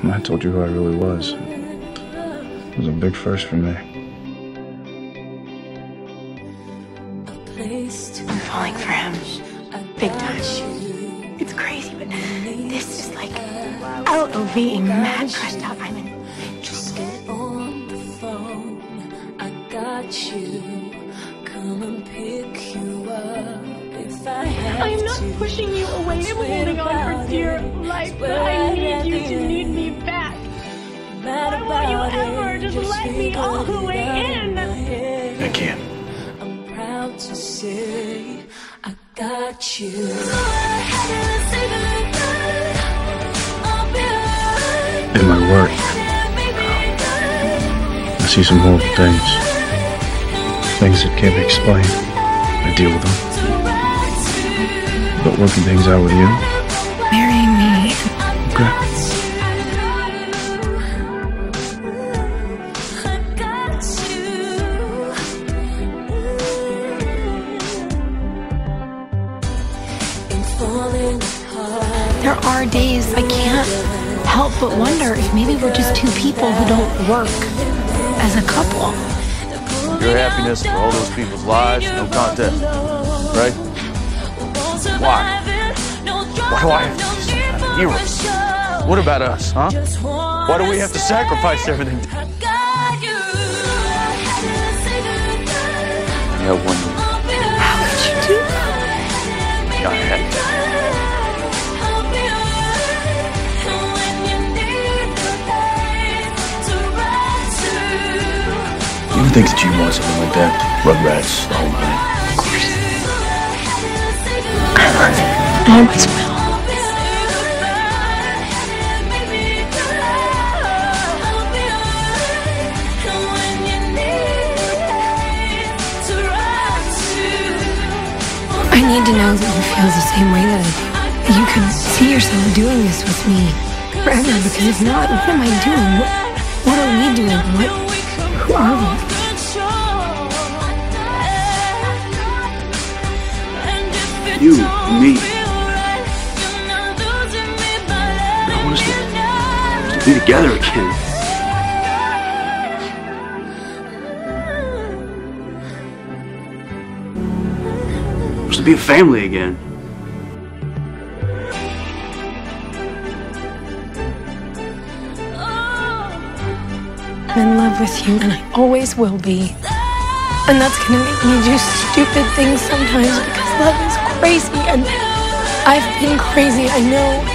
And I told you who I really was. It was a big first for me. I'm falling for him. Big time. It's crazy, but this is like LOV mad crushed up. I'm in. Just get on the phone. I got you. Come and pick you up if I had to. I'm not pushing you away. I'm holding on for dear life, but I need you to need me back. Why won't you ever just let me all the way in? I can't. I'm proud to say I got you. In my work, I see some horrible things. Things that can't be explained. I deal with them. But working things out with you? Marry me. Okay. There are days I can't help but wonder if maybe we're just two people who don't work as a couple. Your happiness for all those people's lives, no contest, right? Why? Why do I have to be some kind of hero? What about us, huh? Why do we have to sacrifice everything? Yeah, one year. How could you do that? Yeah, I had to. You ever think that you want something like that? Rugrats, the whole nine. Of course. I love you. I always will. I need to know that you feel the same way that I do. That you can see yourself doing this with me forever, because if not, what am I doing? What are we doing? Who are we? You, me. I want us to be together again. I want us to be a family again. I'm in love with you, and I always will be. And that's gonna make me do stupid things sometimes, because love is crazy, and I've been crazy, I know.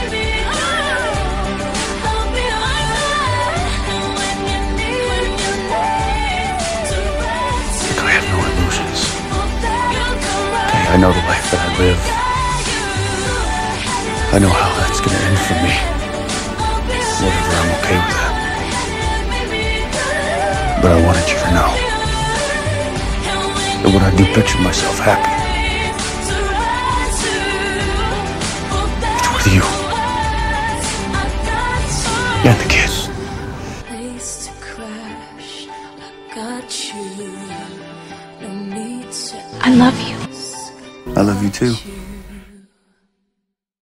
I have no illusions. Okay, I know the life that I live. I know how that's gonna end for me. Whatever, I'm okay with that. But I wanted you to know that when I do picture myself happy, it's with you and the kids. I love you. I love you too.